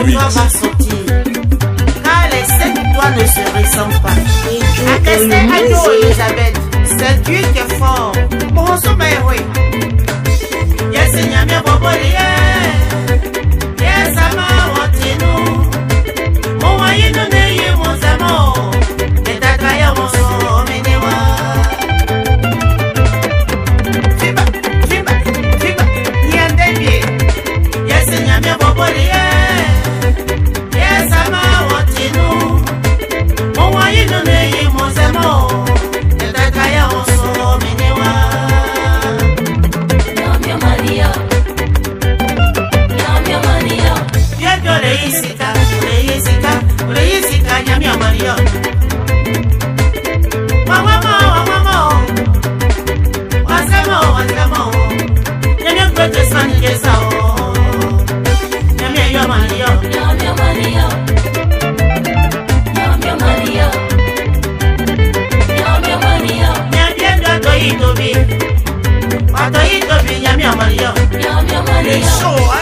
de toi va sortir. Car les 7 doigts ne se ressemblent pas. Attestez à nous, Elisabeth. C'est Dieu qui est fort. Bon, sommeil, oui. Yes, Seigneur, bien bon, yes, ama, watino. Mon moyen de n'ayez mon amour. Et ta caille, mon son, menewa. Fiba, fiba, fiba, yende bien. Yes, Seigneur, bien bon, yes, ama, watino. Mon moyen de n'ayez mon amour. Et ta caille, mon son, menewa. Leisika, nyami amario. Mama, wasamo. Nyami mkwete sani jesao. Nyami ayo amario. Nyami endo atoitobi, nyami amario. Le show